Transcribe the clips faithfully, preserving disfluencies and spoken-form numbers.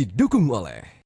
didukung oleh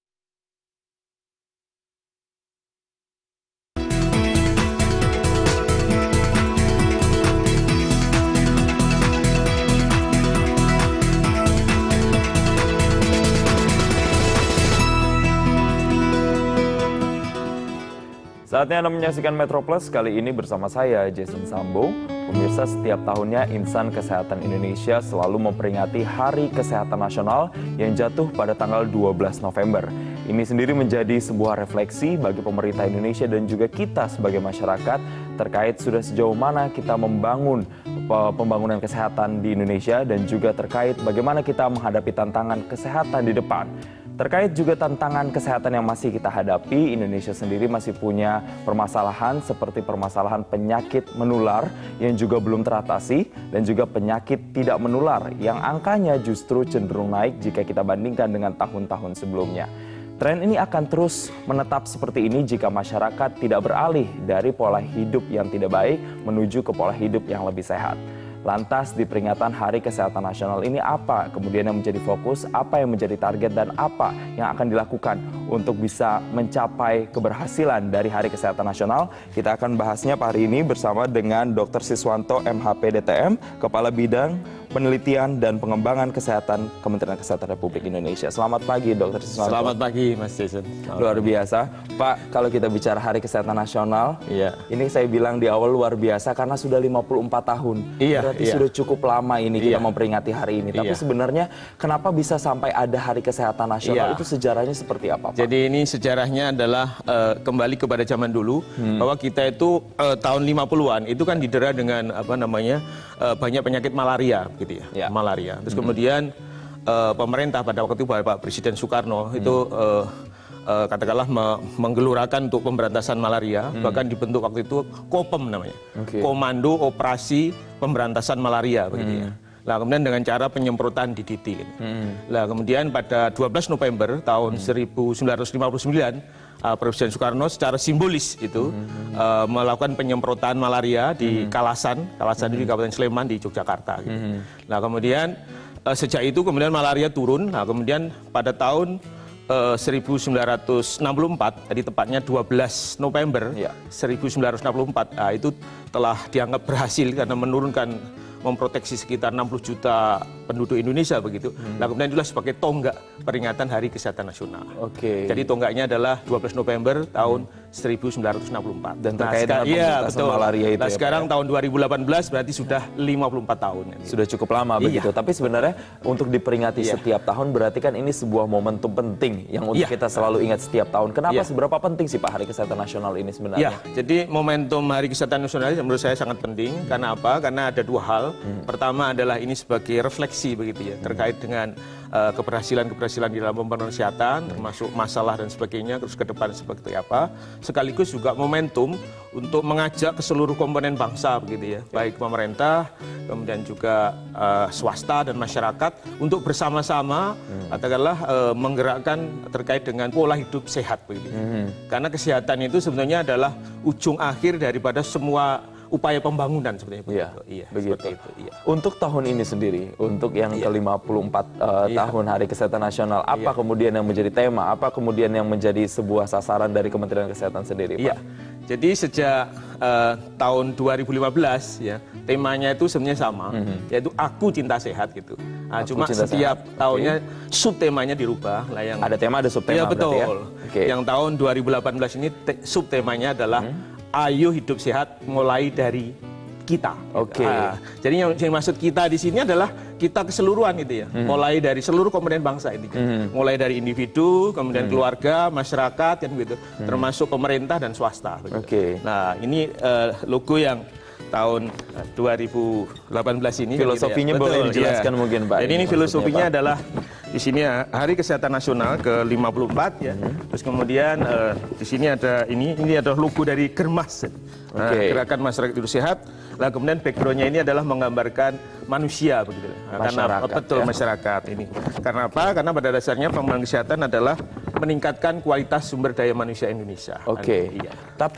Saatnya Anda menyaksikan Metro Plus, kali ini bersama saya, Jason Sambo. Pemirsa, setiap tahunnya Insan Kesehatan Indonesia selalu memperingati Hari Kesehatan Nasional yang jatuh pada tanggal dua belas November. Ini sendiri menjadi sebuah refleksi bagi pemerintah Indonesia dan juga kita sebagai masyarakat terkait sudah sejauh mana kita membangun pembangunan kesehatan di Indonesia dan juga terkait bagaimana kita menghadapi tantangan kesehatan di depan. Terkait juga tantangan kesehatan yang masih kita hadapi, Indonesia sendiri masih punya permasalahan seperti permasalahan penyakit menular yang juga belum teratasi dan juga penyakit tidak menular yang angkanya justru cenderung naik jika kita bandingkan dengan tahun-tahun sebelumnya. Tren ini akan terus menetap seperti ini jika masyarakat tidak beralih dari pola hidup yang tidak baik menuju ke pola hidup yang lebih sehat. Lantas di peringatan Hari Kesehatan Nasional ini apa kemudian yang menjadi fokus, apa yang menjadi target dan apa yang akan dilakukan untuk bisa mencapai keberhasilan dari Hari Kesehatan Nasional? Kita akan bahasnya hari ini bersama dengan Dokter Siswanto M H P D T M, Kepala Bidang Penelitian dan Pengembangan Kesehatan Kementerian Kesehatan Republik Indonesia. Selamat pagi Dokter Siswanto. Selamat pagi Mas Jason. Selamat luar pagi. biasa. Pak, kalau kita bicara Hari Kesehatan Nasional, iya. Ini saya bilang di awal luar biasa karena sudah lima puluh empat tahun. Iya, Berarti iya. sudah cukup lama ini kita Iya. memperingati hari ini. Tapi Iya. sebenarnya kenapa bisa sampai ada Hari Kesehatan Nasional? Iya. Itu sejarahnya seperti apa, Pak? Jadi ini sejarahnya adalah uh, kembali kepada zaman dulu hmm. bahwa kita itu uh, tahun lima puluhan itu kan didera dengan apa namanya uh, banyak penyakit malaria gitu ya. Ya. Malaria. Terus hmm. kemudian uh, pemerintah pada waktu itu Pak Presiden Soekarno hmm. itu uh, uh, katakanlah me menggelurakan untuk pemberantasan malaria, hmm. bahkan dibentuk waktu itu KOPEM namanya. Okay. Komando Operasi Pemberantasan Malaria begitu hmm. ya. Nah, kemudian dengan cara penyemprotan D D T. Hmm. Nah, kemudian pada dua belas November tahun hmm. seribu sembilan ratus lima puluh sembilan, uh, Presiden Soekarno secara simbolis itu hmm. uh, melakukan penyemprotan malaria di hmm. Kalasan, Kalasan hmm. di Kabupaten Sleman di Yogyakarta. Gitu. Hmm. Nah, kemudian uh, sejak itu kemudian malaria turun. Nah, kemudian pada tahun uh, seribu sembilan ratus enam puluh empat, jadi tepatnya dua belas November ya. seribu sembilan ratus enam puluh empat, nah, itu telah dianggap berhasil karena menurunkan memproteksi sekitar enam puluh juta penduduk Indonesia begitu. Hmm. Nah, kemudian itulah sebagai tonggak peringatan Hari Kesehatan Nasional. Oke. Okay. Jadi tonggaknya adalah dua belas November tahun hmm. seribu sembilan ratus enam puluh empat. Dan terkait nah, dengan iya, betul. malaria itu. Nah, ya, sekarang Pak, tahun dua ribu delapan belas berarti sudah lima puluh empat tahun. Gitu. Sudah cukup lama iya. begitu. Tapi sebenarnya untuk diperingati iya. setiap tahun berarti kan ini sebuah momentum penting yang untuk iya. kita selalu ingat setiap tahun. Kenapa iya. seberapa penting sih Pak Hari Kesehatan Nasional ini sebenarnya? Iya. Jadi momentum Hari Kesehatan Nasional ini menurut saya sangat penting. Karena apa? Karena ada dua hal. Hmm. Pertama adalah ini sebagai refleksi begitu ya terkait dengan keberhasilan-keberhasilan uh, di dalam pembangunan kesehatan, termasuk masalah dan sebagainya, terus ke depan seperti apa. Sekaligus juga momentum untuk mengajak ke seluruh komponen bangsa begitu ya, baik pemerintah, kemudian juga uh, swasta dan masyarakat untuk bersama-sama hmm. katakanlah uh, menggerakkan terkait dengan pola hidup sehat begitu. Hmm. Karena kesehatan itu sebenarnya adalah ujung akhir daripada semua upaya pembangunan sebenarnya. Iya, iya begitu. Itu, iya. Untuk tahun ini sendiri, untuk yang iya. ke lima puluh empat uh, iya. tahun Hari Kesehatan Nasional, apa iya. kemudian yang menjadi tema, apa kemudian yang menjadi sebuah sasaran dari Kementerian Kesehatan sendiri, Pak? Iya. Jadi sejak uh, tahun dua ribu lima belas ya, temanya itu sebenarnya sama, mm-hmm. yaitu Aku Cinta Sehat gitu. Nah, cuma setiap sehat. tahunnya okay. subtemanya dirubah lah yang ada tema ada subtema. Iya betul. Ya? Okay. Yang tahun dua ribu delapan belas ini subtemanya adalah hmm. Ayo hidup sehat mulai dari kita. Oke. Okay. Nah, jadi yang, yang maksud kita di sini adalah kita keseluruhan itu ya. Hmm. Mulai dari seluruh komponen bangsa ini. Hmm. Mulai dari individu, kemudian hmm. keluarga, masyarakat kan gitu. Hmm. Termasuk pemerintah dan swasta. Oke. Okay. Nah, ini uh, logo yang tahun dua ribu delapan belas ini. Filosofinya gitu ya. boleh Betul, dijelaskan ya. mungkin Pak. Jadi ini filosofinya adalah di sini ya, Hari Kesehatan Nasional ke lima puluh empat ya. Hmm. Terus kemudian uh, di sini ada ini ini ada logo dari Germas. Nah, okay. Gerakan Masyarakat Hidup Sehat. Nah, kemudian backgroundnya ini adalah menggambarkan manusia begitu. Nah, masyarakat, karena betul ya. masyarakat ini. Karena apa? Karena pada dasarnya pembangunan kesehatan adalah meningkatkan kualitas sumber daya manusia Indonesia. Oke. Okay. Iya. Tapi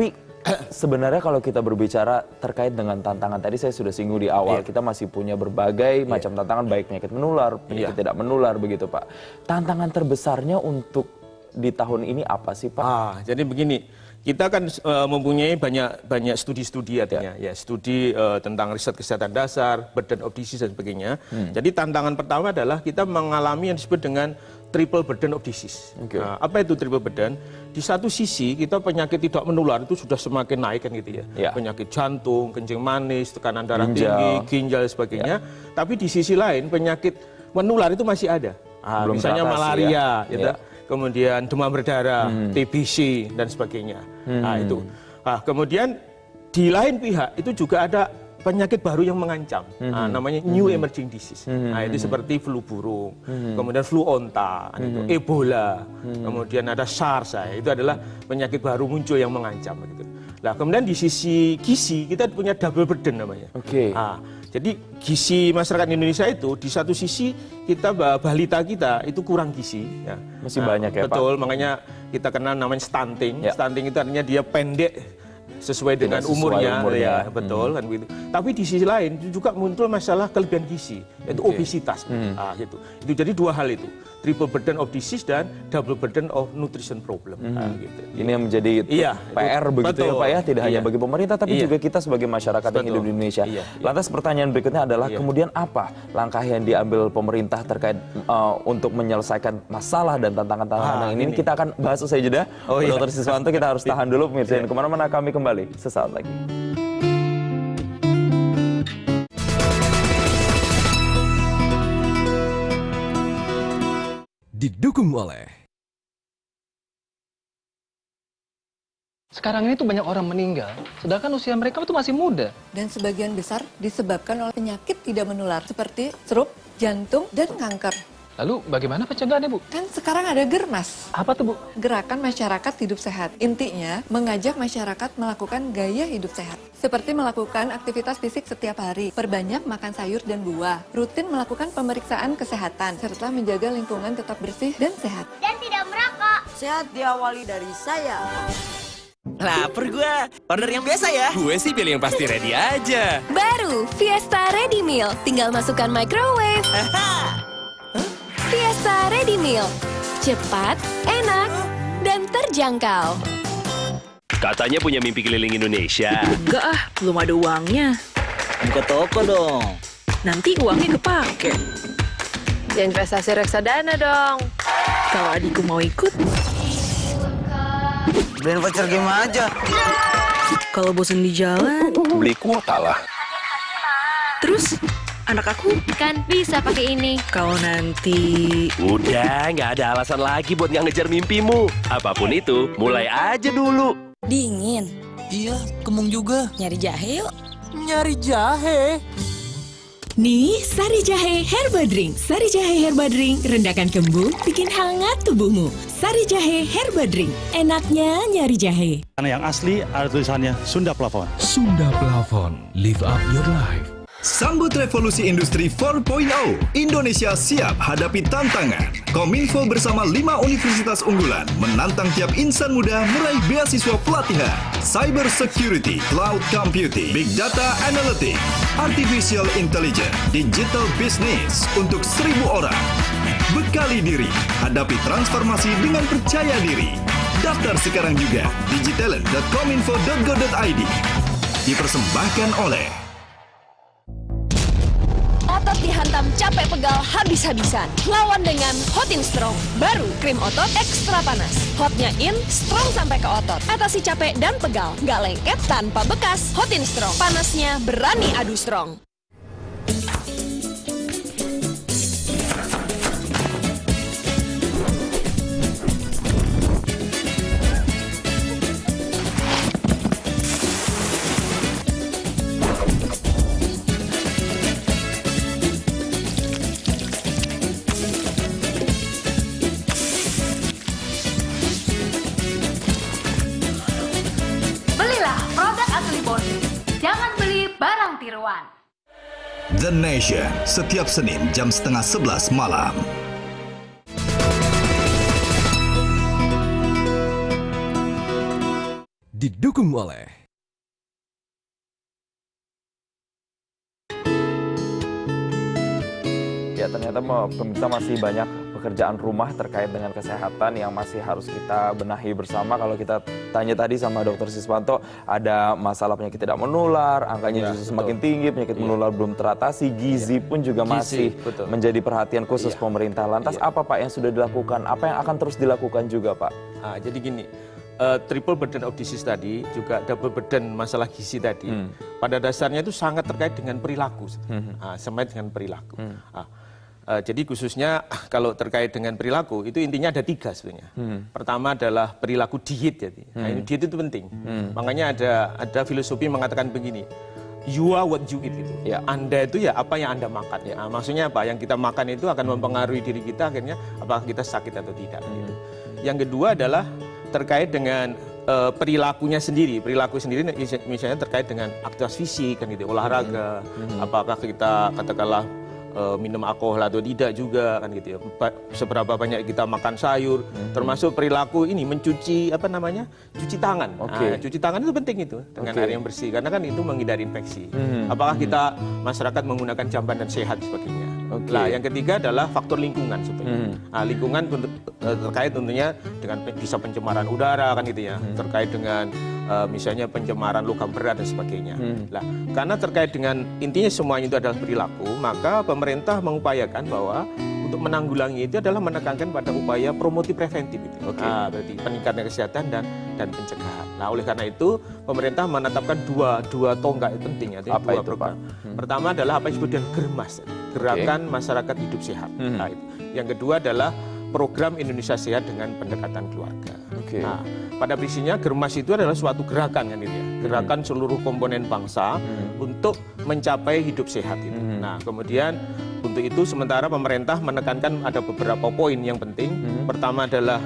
sebenarnya kalau kita berbicara terkait dengan tantangan tadi saya sudah singgung di awal, yeah. kita masih punya berbagai yeah. macam tantangan, baik penyakit menular, penyakit yeah. tidak menular begitu Pak. Tantangan terbesarnya untuk di tahun ini apa sih Pak? Ah, jadi begini, kita kan uh, mempunyai banyak banyak studi-studi artinya, yeah. ya studi uh, tentang riset kesehatan dasar, burden of disease dan sebagainya. Hmm. Jadi tantangan pertama adalah kita mengalami yang disebut dengan triple burden of disease. Okay. Nah, apa itu triple burden? Di satu sisi kita penyakit tidak menular itu sudah semakin naik kan gitu ya. Yeah. Penyakit jantung, kencing manis, tekanan darah ginjal. tinggi, ginjal dan sebagainya. Yeah. Tapi di sisi lain penyakit menular itu masih ada. Ah, misalnya malaria, ya. gitu. Yeah. Kemudian demam berdarah, hmm. T B C dan sebagainya. Hmm. Nah, itu. Nah, kemudian di lain pihak itu juga ada penyakit baru yang mengancam, mm-hmm. nah, namanya new mm-hmm. emerging disease. Mm-hmm. Nah, itu seperti flu burung, mm-hmm. kemudian flu onta, mm-hmm. itu, Ebola, mm-hmm. kemudian ada SARS. Nah, itu adalah penyakit baru muncul yang mengancam. Gitu. Nah, kemudian di sisi gizi kita punya double burden namanya. Oke. Okay. Nah, jadi gizi masyarakat Indonesia itu di satu sisi kita balita kita itu kurang gizi. Ya. Masih nah, banyak ya Pak? Betul, makanya kita kenal namanya stunting. Ya. Stunting itu artinya dia pendek sesuai dengan sesuai umurnya, umurnya, ya betul hmm. kan begitu. Tapi di sisi lain juga muncul masalah kelebihan gizi, yaitu okay. obesitas, hmm. nah, gitu. Itu jadi dua hal itu, triple burden of disease dan double burden of nutrition problem. Hmm. Nah, gitu. Ini yang menjadi iya, P R itu, begitu betul. ya Pak ya, tidak iya. hanya bagi pemerintah tapi iya. juga kita sebagai masyarakat betul. yang hidup di Indonesia. Iya. Lantas pertanyaan berikutnya adalah iya. kemudian apa langkah yang diambil pemerintah terkait uh, untuk menyelesaikan masalah dan tantangan-tantangan ah, ini? ini? Kita akan bahas usai jeda. Oh, iya. Dokter Siswanto, kita harus tahan dulu pemirsa. Iya. Kemana-mana kami kembali sesaat lagi. Didukung oleh sekarang ini tuh banyak orang meninggal, sedangkan usia mereka itu masih muda. Dan sebagian besar disebabkan oleh penyakit tidak menular seperti stroke, jantung, dan kanker. Lalu bagaimana pencegahannya, Bu? Kan sekarang ada Germas. Apa tuh, Bu? Gerakan Masyarakat Hidup Sehat. Intinya, mengajak masyarakat melakukan gaya hidup sehat. Seperti melakukan aktivitas fisik setiap hari, perbanyak makan sayur dan buah, rutin melakukan pemeriksaan kesehatan, serta menjaga lingkungan tetap bersih dan sehat. Dan tidak merokok. Sehat diawali dari saya. Laper gue, order yang biasa ya. Gue sih pilih yang pasti ready aja. Baru, Fiesta Ready Meal. Tinggal masukkan microwave. Fiesta Ready Meal. Cepat, enak, dan terjangkau. Katanya punya mimpi keliling Indonesia. Enggak ah, belum ada uangnya. Buka toko dong. Nanti uangnya kepake. Ya investasi reksadana dong. Kalau adikku mau ikut. Beliin voucher game aja. Kalau bosan di jalan. Beli kuota lah. Terus? Anak aku kan bisa pakai ini. Kalau nanti udah nggak ada alasan lagi buat nggak ngejar mimpimu. Apapun itu, mulai aja dulu. Dingin. Iya, kemung juga. Nyari jahe yuk. Nyari jahe. Nih, Sari Jahe Herba Drink. Sari Jahe Herba Drink rendahkan kembung, bikin hangat tubuhmu. Sari Jahe Herba Drink. Enaknya nyari jahe. Karena yang asli ada tulisannya Sunda Plafon. Sunda Plafon. Live up your life. Sambut revolusi industri empat titik nol. Indonesia siap hadapi tantangan. Kominfo bersama lima universitas unggulan menantang tiap insan muda meraih beasiswa pelatihan Cyber Security, Cloud Computing, Big Data Analytics, Artificial Intelligence, Digital Business untuk seribu orang. Bekali diri, hadapi transformasi dengan percaya diri. Daftar sekarang juga digitalent dot kominfo dot go dot i d. Dipersembahkan oleh Otot dihantam capek pegal habis-habisan. Lawan dengan Hotin Strong. Baru krim otot ekstra panas. Hotnya in, strong sampai ke otot. Atasi capek dan pegal. Nggak lengket tanpa bekas. Hotin Strong. Panasnya berani adu strong. The Nation, setiap Senin jam setengah sebelas malam. Didukung oleh Ya, ternyata pemirsa masih banyak pekerjaan rumah terkait dengan kesehatan yang masih harus kita benahi bersama. Kalau kita tanya tadi sama dokter Siswanto, ada masalah penyakit tidak menular, angkanya ya, justru semakin tinggi, penyakit ya. menular belum teratasi, gizi ya. pun juga gizi, masih betul. menjadi perhatian khusus ya. pemerintah. Lantas ya. apa Pak yang sudah dilakukan? Apa yang akan terus dilakukan juga Pak? Nah, jadi gini, uh, triple burden of disease tadi, juga double burden masalah gizi tadi, hmm. pada dasarnya itu sangat terkait dengan perilaku, hmm. nah, sama dengan perilaku. Hmm. Nah, Uh, jadi khususnya kalau terkait dengan perilaku itu intinya ada tiga sebenarnya. Hmm. Pertama adalah perilaku diet jadi. Hmm. Nah, ini diet itu penting. Hmm. Makanya ada ada filosofi mengatakan begini. You are what you eat gitu. Ya. Anda itu ya apa yang Anda makan. Ya. Nah, maksudnya apa? Yang kita makan itu akan mempengaruhi diri kita akhirnya apakah kita sakit atau tidak. Hmm. Gitu. Yang kedua adalah terkait dengan uh, perilakunya sendiri. Perilaku sendiri misalnya terkait dengan aktivitas fisik kan gitu, olahraga. Hmm. Apakah kita katakanlah minum alkohol atau tidak juga kan gitu ya. Seberapa banyak kita makan sayur, mm-hmm. termasuk perilaku ini mencuci apa namanya cuci tangan. Okay. Nah, cuci tangan itu penting itu dengan okay. air yang bersih karena kan itu menghindari infeksi. Mm-hmm. Apakah kita masyarakat menggunakan jamban dan sehat sebagainya. Okay. Nah, yang ketiga adalah faktor lingkungan sebenarnya. Mm-hmm. Nah, lingkungan terkait tentunya dengan bisa pencemaran udara kan gitu ya, mm-hmm. terkait dengan Uh, misalnya pencemaran logam berat dan sebagainya. Hmm. Nah, karena terkait dengan intinya semuanya itu adalah perilaku, maka pemerintah mengupayakan bahwa untuk menanggulangi itu adalah menekankan pada upaya promotif preventif itu. Okay. Nah, berarti peningkatan kesehatan dan dan pencegahan. Nah, oleh karena itu pemerintah menetapkan dua dua tonggak itu penting ya, dua itu, program. Hmm. Pertama adalah apa yang disebut dengan Germas, gerakan okay. masyarakat hidup sehat. Hmm. Nah, itu. Yang kedua adalah program Indonesia Sehat dengan pendekatan keluarga. Okay. Nah, pada prinsipnya Germas itu adalah suatu gerakan kan itu ya, gerakan hmm. seluruh komponen bangsa hmm. untuk mencapai hidup sehat itu. Hmm. Nah, kemudian untuk itu sementara pemerintah menekankan ada beberapa poin yang penting. Hmm. Pertama adalah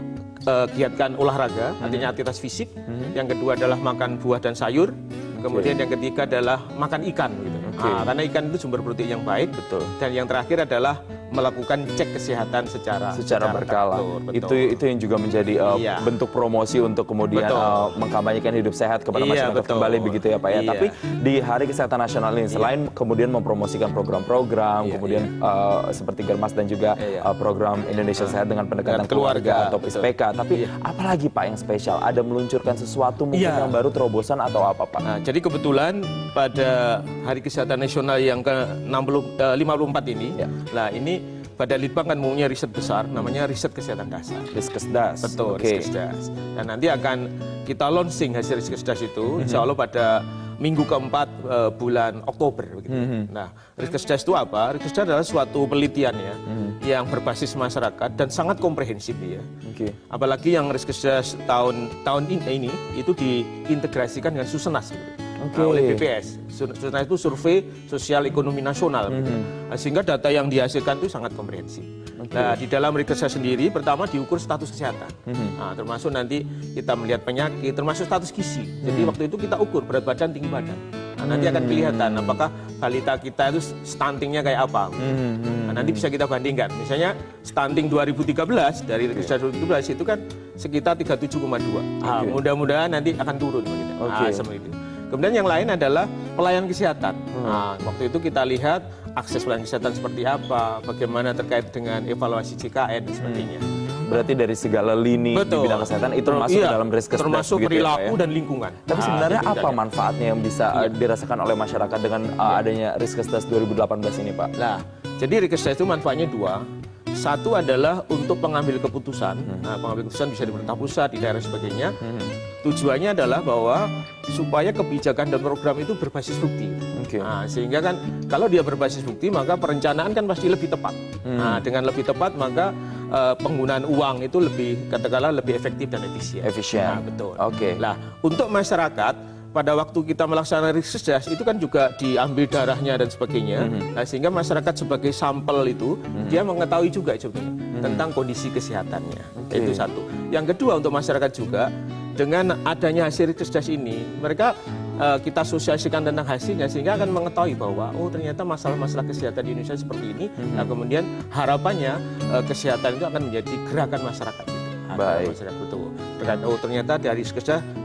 uh, giatkan olahraga, hmm. artinya aktivitas fisik. Hmm. Yang kedua adalah makan buah dan sayur. Kemudian okay. yang ketiga adalah makan ikan gitu. Okay. Nah, karena ikan itu sumber protein yang baik, betul. Dan yang terakhir adalah melakukan cek kesehatan secara secara, secara berkala. Betul, betul. Itu itu yang juga menjadi uh, iya. bentuk promosi untuk kemudian uh, mengkampanyekan hidup sehat kepada iya, masyarakat betul. kembali begitu ya Pak ya. Iya. Tapi di Hari Kesehatan Nasional ini selain iya. kemudian mempromosikan program-program, iya, kemudian iya. Uh, seperti Germas dan juga iya. uh, program Indonesia iya. Sehat dengan pendekatan keluarga, keluarga atau P S P K, tapi iya. apalagi Pak yang spesial? Ada meluncurkan sesuatu mungkin iya. yang baru terobosan atau apa Pak? Nah, jadi kebetulan pada Hari Kesehatan Nasional yang ke lima puluh empat ini, ya. Nah ini Badan Litbang kan mempunyai riset besar, namanya riset kesehatan dasar. Riskesdas. Betul, okay. Riskesdas. Dan nanti akan kita launching hasil Riskesdas itu, insya Allah pada minggu keempat uh, bulan Oktober. Begitu. Mm-hmm. Nah, Riskesdas itu apa? Riskesdas adalah suatu penelitian ya, mm-hmm. yang berbasis masyarakat dan sangat komprehensif ya. Okay. Apalagi yang Riskesdas tahun tahun ini itu diintegrasikan dengan Susenas. Gitu. Okay. Nah, oleh B P S. Susenas itu survei sosial ekonomi nasional. Mm-hmm. Gitu. Nah, sehingga data yang dihasilkan itu sangat komprehensif. Okay. Nah, di dalam Riskesdas sendiri pertama diukur status kesehatan. Mm-hmm. Nah, termasuk nanti kita melihat penyakit, termasuk status gizi. Mm-hmm. Jadi waktu itu kita ukur berat badan, tinggi badan. Nah, nanti akan kelihatan apakah balita kita itu stuntingnya kayak apa. Mm-hmm. Nah, nanti bisa kita bandingkan. Misalnya stunting dua ribu tiga belas dari Riskesdas dua ribu tiga belas itu kan sekitar tiga puluh tujuh koma dua. Okay. Nah, mudah-mudahan nanti akan turun. Gitu. Okay. Nah, seperti itu. Kemudian yang lain adalah pelayanan kesehatan. Hmm. Nah, waktu itu kita lihat akses pelayanan kesehatan seperti apa, bagaimana terkait dengan evaluasi C K N dan sebagainya. Hmm. Berarti dari segala lini Betul. di bidang kesehatan itu masuk iya, dalam Riskesdas. Termasuk perilaku ya, dan lingkungan. Tapi sebenarnya nah, apa manfaatnya yang bisa iya. dirasakan oleh masyarakat dengan uh, iya. adanya Riskesdas dua ribu delapan belas ini Pak? Nah, jadi Riskesdas itu manfaatnya dua. Satu adalah untuk pengambil keputusan. Hmm. Nah, pengambil keputusan bisa di pemerintah pusat, di daerah sebagainya. Hmm. Tujuannya adalah bahwa supaya kebijakan dan program itu berbasis bukti. Okay. Nah, sehingga kan kalau dia berbasis bukti maka perencanaan kan pasti lebih tepat. Hmm. Nah, dengan lebih tepat maka uh, penggunaan uang itu lebih katakanlah lebih efektif dan efisien. Efisien. Nah, betul. Oke. Okay. Nah, untuk masyarakat pada waktu kita melaksanakan Riskesdas itu kan juga diambil darahnya dan sebagainya. Mm-hmm. Nah, sehingga masyarakat sebagai sampel itu mm-hmm. dia mengetahui juga sebenarnya mm-hmm. tentang kondisi kesehatannya. Okay. Itu satu. Yang kedua untuk masyarakat juga dengan adanya hasil Riskesdas ini mereka uh, kita sosialisasikan tentang hasilnya sehingga akan mengetahui bahwa oh ternyata masalah-masalah kesehatan di Indonesia seperti ini. Mm-hmm. Nah, kemudian harapannya uh, kesehatan itu akan menjadi gerakan masyarakat. Gitu. Baik. Masyarakat betul. Dan oh ternyata dari Riskesdas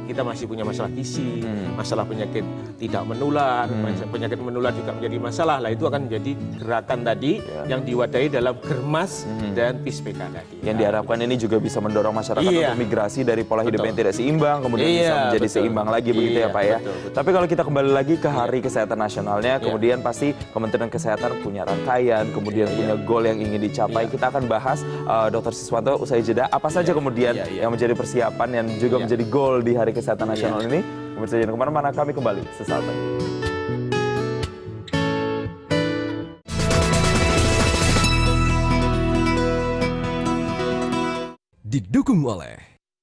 kita masih punya masalah gizi, hmm. masalah penyakit tidak menular, hmm. penyakit menular juga menjadi masalah. Lah itu akan menjadi gerakan tadi yeah. yang diwadahi dalam Germas hmm. dan P I S P K tadi. Yang diharapkan ini juga bisa mendorong masyarakat iya. untuk migrasi dari pola hidup betul. yang tidak seimbang, kemudian iya, bisa menjadi betul. seimbang lagi iya, begitu ya Pak ya. Betul, betul. Tapi kalau kita kembali lagi ke Hari iya. Kesehatan Nasionalnya, kemudian iya. pasti Kementerian Kesehatan punya rangkaian, kemudian iya. punya goal yang ingin dicapai. Iya. Kita akan bahas uh, Dokter Siswanto usai jeda apa saja iya. kemudian iya, iya. yang menjadi persiapan yang juga iya. menjadi goal di Hari Kesehatan Nasional iya. ini. Pemirsa jangan kemana-mana, kami kembali sesaat lagi. Didukung oleh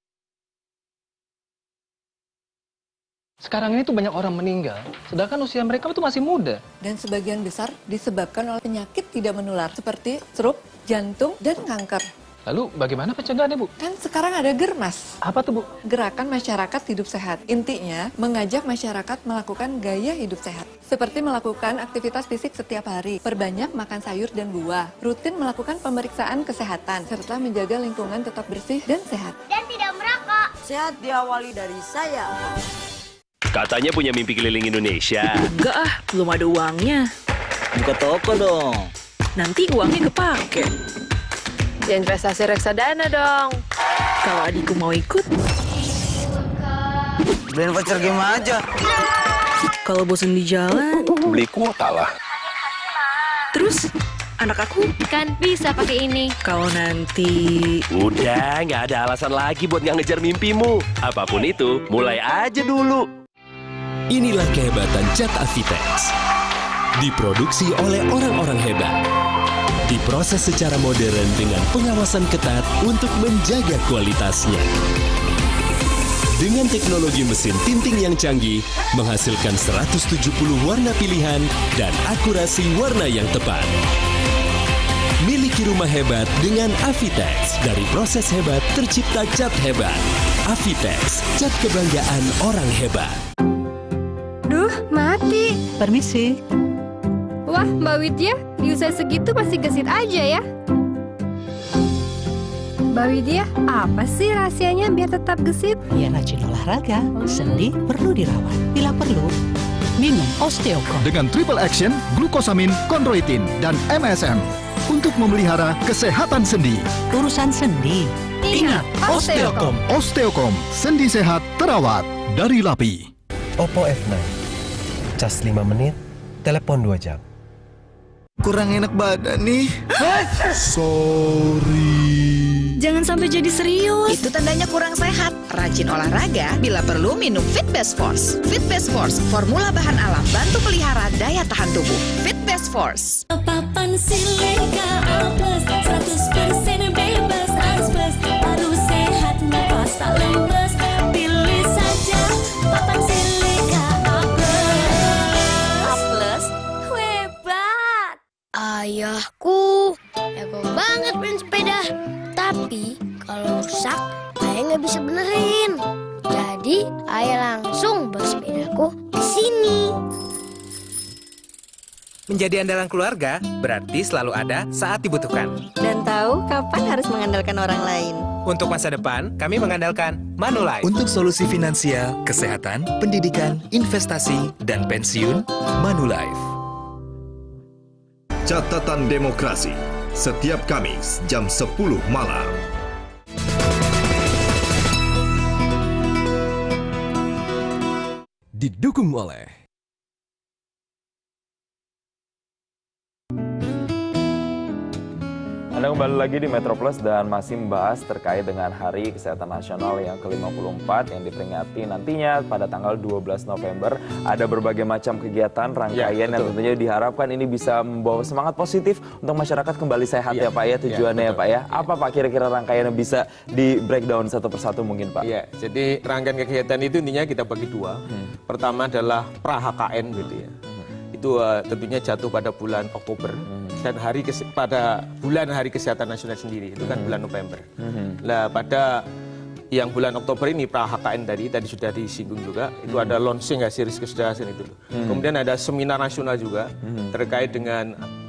Sekarang ini tuh banyak orang meninggal, sedangkan usia mereka itu masih muda. Dan sebagian besar disebabkan oleh penyakit tidak menular seperti stroke, jantung, dan kanker. Lalu bagaimana pencegahannya, Bu? Kan sekarang ada Germas. Apa tuh, Bu? Gerakan Masyarakat Hidup Sehat. Intinya, mengajak masyarakat melakukan gaya hidup sehat. Seperti melakukan aktivitas fisik setiap hari, perbanyak makan sayur dan buah, rutin melakukan pemeriksaan kesehatan, serta menjaga lingkungan tetap bersih dan sehat. Dan tidak merokok. Sehat diawali dari saya. Katanya punya mimpi keliling Indonesia. Enggak ah, belum ada uangnya. Buka toko dong. Nanti uangnya kepake. Ya investasi reksadana dong. Kalau adikku mau ikut, beliin voucher game aja. Kalau bosan di jalan, beli kuota lah. Terus anak aku kan bisa pakai ini. Kalau nanti udah nggak ada alasan lagi buat nggak ngejar mimpimu. Apapun itu, mulai aja dulu. Inilah kehebatan cat Avitex. Diproduksi oleh orang-orang hebat. Diproses secara modern dengan pengawasan ketat untuk menjaga kualitasnya. Dengan teknologi mesin tinting yang canggih, menghasilkan seratus tujuh puluh warna pilihan dan akurasi warna yang tepat. Miliki rumah hebat dengan Avitex. Dari proses hebat tercipta cat hebat. Avitex, cat kebanggaan orang hebat. Duh, mati. Permisi. Wah, Mbak Widya, di usia segitu masih gesit aja ya. Mbak Widya, apa sih rahasianya biar tetap gesit? Ya rajin olahraga, sendi perlu dirawat. Bila perlu, minum Osteocom. Dengan triple action, glukosamin, chondroitin, dan M S M. Untuk memelihara kesehatan sendi. Urusan sendi, ingat Osteocom. Osteocom, sendi sehat terawat dari Lapi. Oppo F sembilan, cas lima menit, telepon dua jam. Kurang enak badan nih. Sorry. Jangan sampai jadi serius. Itu tandanya kurang sehat. Rajin olahraga, bila perlu minum Fit Best Force. Fit Best Force, formula bahan alam bantu pelihara daya tahan tubuh. Fit Best Force. Papan Sileka A plus, seratus persen bebas asbes, baru sehat nafas tak lemes. Pilih saja Papan Sileka A plus. A plus, hebat. Ayahku jago banget main sepeda. Tapi kalau rusak, ayah nggak bisa benerin. Jadi ayah langsung bawa sepedaku ke sini. Menjadi andalan keluarga berarti selalu ada saat dibutuhkan. Dan tahu kapan harus mengandalkan orang lain. Untuk masa depan, kami mengandalkan Manulife. Untuk solusi finansial, kesehatan, pendidikan, investasi, dan pensiun, Manulife. Catatan Demokrasi, setiap Kamis jam sepuluh malam. Didukung oleh Anda kembali lagi di Metro Plus dan masih membahas terkait dengan Hari Kesehatan Nasional yang ke lima puluh empat yang diperingati nantinya pada tanggal dua belas November. Ada berbagai macam kegiatan, rangkaian ya, yang tentunya diharapkan ini bisa membawa semangat positif untuk masyarakat kembali sehat ya, ya Pak ya tujuannya ya, ya Pak ya. Apa Pak kira-kira rangkaian yang bisa di breakdown satu persatu mungkin Pak? Ya, jadi rangkaian kegiatan itu intinya kita bagi dua. Hmm. Pertama adalah pra H K N gitu ya. Itu uh, tentunya jatuh pada bulan Oktober hmm. dan hari pada bulan Hari Kesehatan Nasional sendiri itu kan hmm. bulan November. Hmm. Nah pada yang bulan Oktober ini pra H K N tadi tadi sudah disinggung juga itu hmm. ada launching hasil riset kesehatan itu. Hmm. Kemudian ada seminar nasional juga hmm. terkait dengan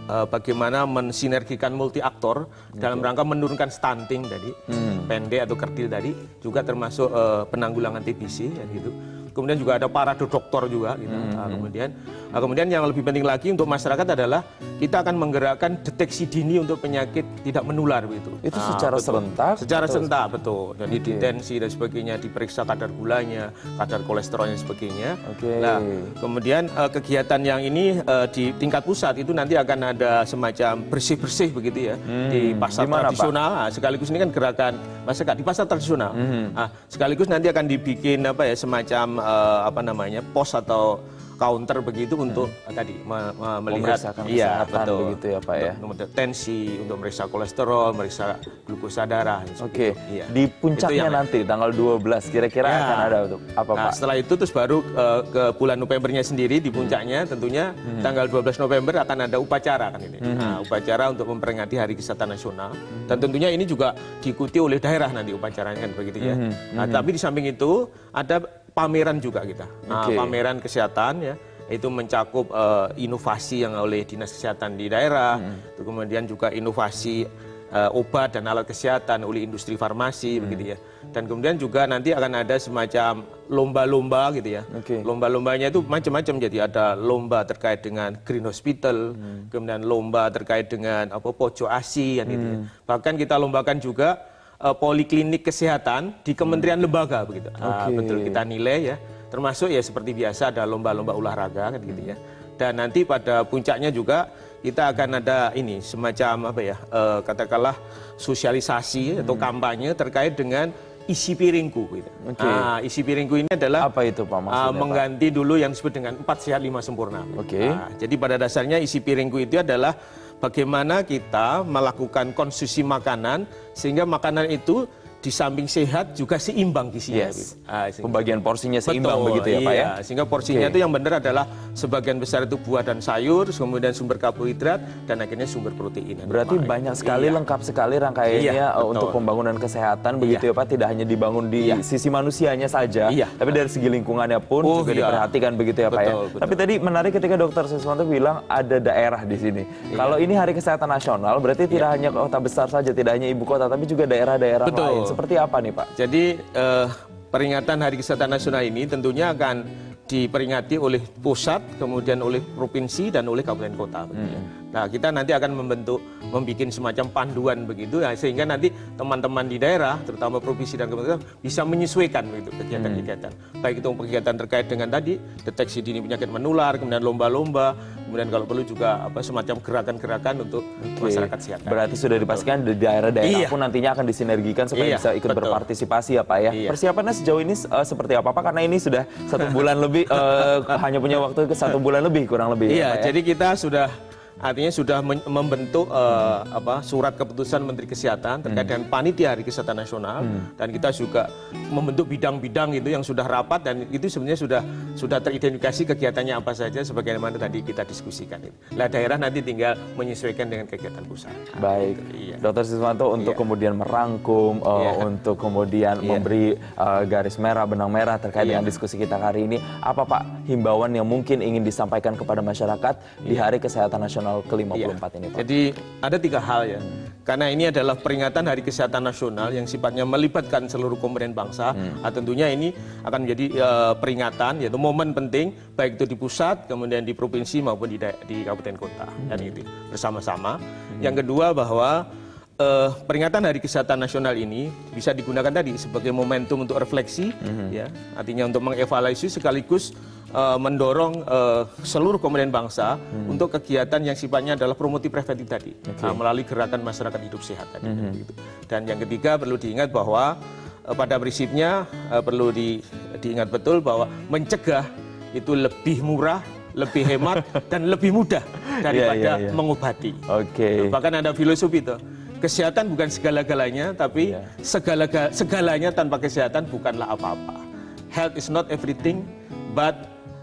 uh, bagaimana mensinergikan multi aktor okay. dalam rangka menurunkan stunting tadi, hmm. pendek atau kerdil tadi, juga termasuk uh, penanggulangan T B C ya gitu. Kemudian juga ada para dokter juga gitu. Hmm. Nah, kemudian nah, kemudian yang lebih penting lagi untuk masyarakat adalah kita akan menggerakkan deteksi dini untuk penyakit tidak menular begitu. Itu nah, secara betul. serentak? Secara atau... serentak betul. Jadi okay. detensi dan sebagainya, diperiksa kadar gulanya, kadar kolesterolnya dan sebagainya. Okay. Nah, kemudian uh, kegiatan yang ini uh, di tingkat pusat itu nanti akan ada semacam bersih-bersih begitu ya hmm. di pasar Dimana, tradisional. Nah, sekaligus ini kan gerakan masyarakat di pasar tradisional. Hmm. Nah, sekaligus nanti akan dibikin apa ya semacam Uh, apa namanya pos atau counter begitu hmm. untuk uh, tadi me me melihat iya betul begitu ya Pak ya. Untuk tensi, untuk meriksa kolesterol, meriksa glukosa darah. Oke. Okay. Iya. Di puncaknya nanti tanggal dua belas kira-kira ya. akan ada untuk apa nah, Pak? Setelah itu terus baru uh, ke bulan Novembernya sendiri di puncaknya hmm. tentunya hmm. tanggal dua belas November akan ada upacara kan ini. Hmm. Nah, upacara untuk memperingati Hari Kesehatan Nasional hmm. dan tentunya ini juga diikuti oleh daerah nanti upacaranya kan begitu ya. Hmm. Nah, hmm. tapi di samping itu ada pameran juga kita, nah, okay. pameran kesehatan ya, itu mencakup uh, inovasi yang oleh Dinas Kesehatan di daerah, hmm. kemudian juga inovasi uh, obat dan alat kesehatan oleh industri farmasi, hmm. begitu ya. Dan kemudian juga nanti akan ada semacam lomba-lomba gitu ya. Okay. Lomba-lombanya itu macam-macam, jadi ada lomba terkait dengan Green Hospital, hmm. kemudian lomba terkait dengan apa pojok asi, kan, hmm. gitu ya. Bahkan kita lombakan juga Uh, poliklinik kesehatan di kementerian hmm. lembaga begitu. Okay. Uh, betul kita nilai ya. Termasuk ya seperti biasa ada lomba-lomba olahraga kan gitu ya. Dan nanti pada puncaknya juga kita akan ada ini semacam apa ya? Uh, katakanlah sosialisasi hmm. atau kampanye terkait dengan isi piringku gitu. Okay. Nah, isi piringku ini adalah apa itu Pak maksudnya? Uh, mengganti Pak? Dulu yang disebut dengan empat sehat lima sempurna. Oke. Okay. Nah, jadi pada dasarnya isi piringku itu adalah bagaimana kita melakukan konsumsi makanan sehingga makanan itu di samping sehat juga seimbang gizinya. Yes. Ah, pembagian porsinya seimbang. Betul, begitu ya Pak iya. ya. Sehingga porsinya okay. itu yang benar adalah sebagian besar itu buah dan sayur, kemudian sumber karbohidrat dan akhirnya sumber protein. Berarti Makanya. banyak sekali iya. lengkap sekali rangkaiannya iya, untuk pembangunan kesehatan begitu iya. ya Pak. Tidak hanya dibangun di iya. sisi manusianya saja, iya. tapi dari segi lingkungannya pun oh, juga iya. diperhatikan begitu ya Pak betul, ya. Betul. Tapi tadi menarik ketika Dokter Siswanto bilang ada daerah di sini. Iya. Kalau ini Hari Kesehatan Nasional berarti tidak iya. hanya kota besar saja, tidak hanya ibu kota, tapi juga daerah-daerah lain. Seperti apa nih Pak? Jadi eh, peringatan Hari Kesehatan Nasional ini tentunya akan diperingati oleh pusat, kemudian oleh provinsi dan oleh kabupaten kota. Hmm. Nah, kita nanti akan membentuk, membuat semacam panduan begitu, ya, sehingga nanti teman-teman di daerah, terutama provinsi dan kabupaten bisa menyesuaikan begitu kegiatan-kegiatan. Hmm. Baik itu kegiatan terkait dengan tadi deteksi dini penyakit menular, kemudian lomba-lomba, kemudian kalau perlu juga apa semacam gerakan-gerakan untuk okay. masyarakat sehat. Berarti sudah dipastikan di daerah-daerah iya. pun nantinya akan disinergikan supaya iya, bisa ikut betul. berpartisipasi ya Pak ya. Iya. Persiapannya sejauh ini uh, seperti apa Pak? Karena ini sudah satu bulan lebih, uh, hanya punya waktu ke satu bulan lebih kurang lebih. Iya, ya, Pak, ya? Jadi kita sudah artinya sudah membentuk uh, apa surat keputusan Menteri Kesehatan terkait hmm. dengan panitia Hari Kesehatan Nasional hmm. dan kita juga membentuk bidang-bidang itu yang sudah rapat dan itu sebenarnya sudah sudah teridentifikasi kegiatannya apa saja sebagaimana tadi kita diskusikan itu. Nah, daerah nanti tinggal menyesuaikan dengan kegiatan pusat. Baik, iya. Dokter Siswanto untuk iya. kemudian merangkum, uh, iya. untuk kemudian iya. memberi uh, garis merah, benang merah terkait iya. dengan diskusi kita hari ini. Apa Pak himbauan yang mungkin ingin disampaikan kepada masyarakat iya. di Hari Kesehatan Nasional ke lima puluh empat iya. ini Pak? Jadi ada tiga hal ya. Hmm. Karena ini adalah peringatan Hari Kesehatan Nasional yang sifatnya melibatkan seluruh komponen bangsa. Hmm. Nah, tentunya ini akan menjadi uh, peringatan, yaitu momen penting baik itu di pusat, kemudian di provinsi maupun di, di kabupaten kota. Hmm. Dan itu bersama-sama. Hmm. Yang kedua bahwa uh, peringatan Hari Kesehatan Nasional ini bisa digunakan tadi sebagai momentum untuk refleksi, hmm. ya, artinya untuk mengevaluasi sekaligus Uh, mendorong uh, seluruh komponen bangsa hmm. untuk kegiatan yang sifatnya adalah promotif preventif tadi, okay. uh, melalui gerakan masyarakat hidup sehat tadi. Hmm. Gitu. Dan yang ketiga perlu diingat bahwa uh, pada prinsipnya uh, perlu di, diingat betul bahwa mencegah itu lebih murah, lebih hemat dan lebih mudah daripada yeah, yeah, yeah. mengobati. Okay. Uh, bahkan ada filosofi itu. Kesehatan bukan segala-galanya, tapi yeah. segala segalanya tanpa kesehatan bukanlah apa-apa. Health is not everything, but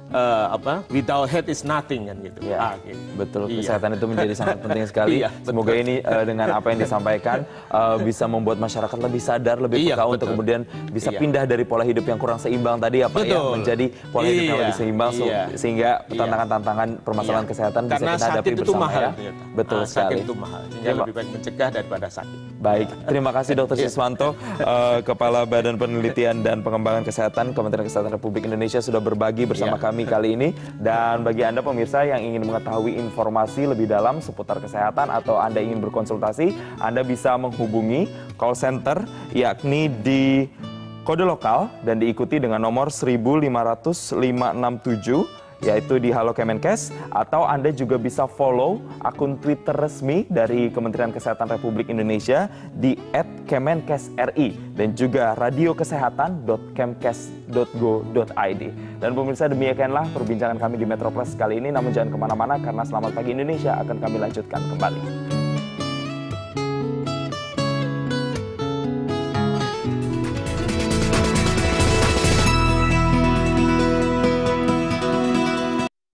uh, apa without health is nothing kan gitu. Ya, ah, gitu. Betul, Iya. kesehatan itu menjadi sangat penting sekali. Iya, Semoga ini uh, dengan apa yang disampaikan uh, bisa membuat masyarakat lebih sadar, lebih Iya, peka betul. untuk kemudian bisa Iya. pindah dari pola hidup yang kurang seimbang tadi ya Pak ya, Betul. menjadi pola hidup yang Iya. lebih seimbang so- Iya. sehingga Iya. tantangan-tantangan permasalahan Iya. kesehatan bisa Karena kita hadapi sakit itu bersama mahal, ya. ternyata. Betul Ah, sekali. Sakit itu mahal. Sehingga Terima- lebih baik mencegah daripada sakit. Baik, terima kasih Dokter Siswanto, uh, Kepala Badan Penelitian dan Pengembangan Kesehatan Kementerian Kesehatan Republik Indonesia sudah berbagi bersama Iya. kami kali ini. Dan bagi Anda pemirsa yang ingin mengetahui informasi lebih dalam seputar kesehatan atau Anda ingin berkonsultasi, Anda bisa menghubungi call center yakni di kode lokal dan diikuti dengan nomor seribu lima ratus lima enam tujuh yaitu di Halo Kemenkes, atau Anda juga bisa follow akun Twitter resmi dari Kementerian Kesehatan Republik Indonesia di et kemenkesri dan juga radiokesehatan dot kemkes dot go dot i d. Dan pemirsa, demikianlah perbincangan kami di Metro Plus kali ini, namun jangan kemana-mana karena Selamat Pagi Indonesia akan kami lanjutkan kembali.